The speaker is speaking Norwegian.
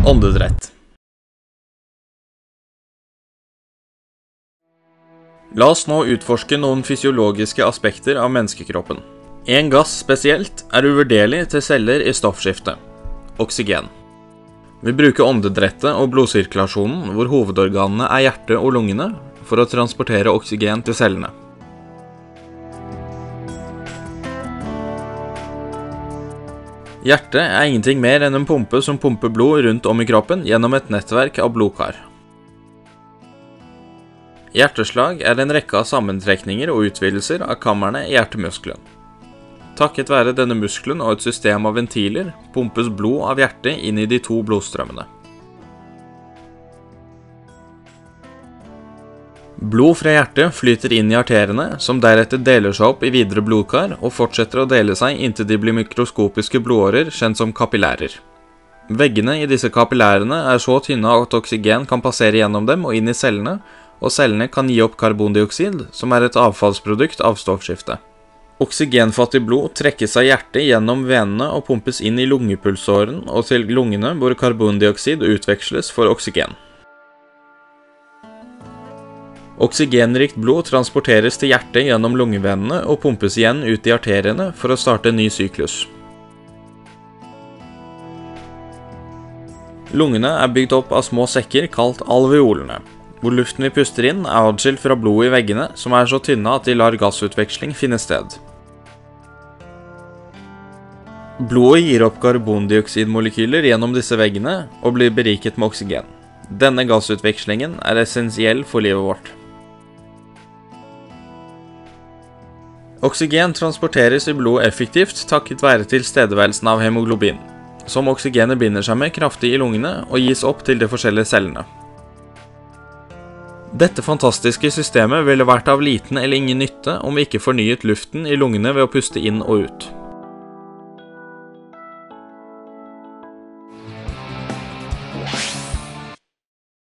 Åndedrett. La oss nå utforske noen fysiologiske aspekter av menneskekroppen. En gass spesielt er uvurderlig til celler i stoffskiftet: oksygen. Vi bruker åndedrettet og blodsirkulasjonen, hvor hovedorganene er hjertet og lungene, for å transportere oksygen til cellene. Hjertet er ingenting mer enn en pumpe som pumper blod rundt om i kroppen gjennom et nettverk av blodkar. Hjerteslag er en rekke av sammentrekninger og utvidelser av kammerne i hjertemuskelen. Takket være denne muskelen og et system av ventiler, pumpes blod av hjertet inn i de to blodstrømmene. Blod fra hjertet flyter inn i arteriene, som deretter deler seg opp i videre blodkar og fortsetter å dele seg inntil de blir mikroskopiske blodårer, kjent som kapillærer. Veggene i disse kapillærene er så tynne at oksygen kan passere gjennom dem og inn i cellene, og cellene kan gi opp karbondioksid, som er et avfallsprodukt av stoffskiftet. Oksygenfattig blod trekkes av hjertet gjennom venene og pumpes inn i lungepulsåren og til lungene, hvor karbondioksid utveksles for oksygen. Oksygenrikt blod transporteres til hjertet gjennom lungevenene og pumpes igjen ut i arteriene for å starte en ny syklus. Lungene er bygd opp av små sekker kalt alveolene, hvor luften vi puster inn er adskilt fra blodet i veggene, som er så tynne at de lar gassutveksling finne sted. Blodet gir opp karbondioksidmolekyler gjennom disse veggene og blir beriket med oksygen. Denne gassutvekslingen er essensiell for livet vårt. Oksygen transporteres i blodet effektivt takket være tilstedeværelsen av hemoglobin, som oksygenet binder seg med kraftig i lungene og gis opp til de forskjellige cellene. Dette fantastiske systemet ville vært av liten eller ingen nytte om vi ikke fornyet luften i lungene ved å puste inn og ut.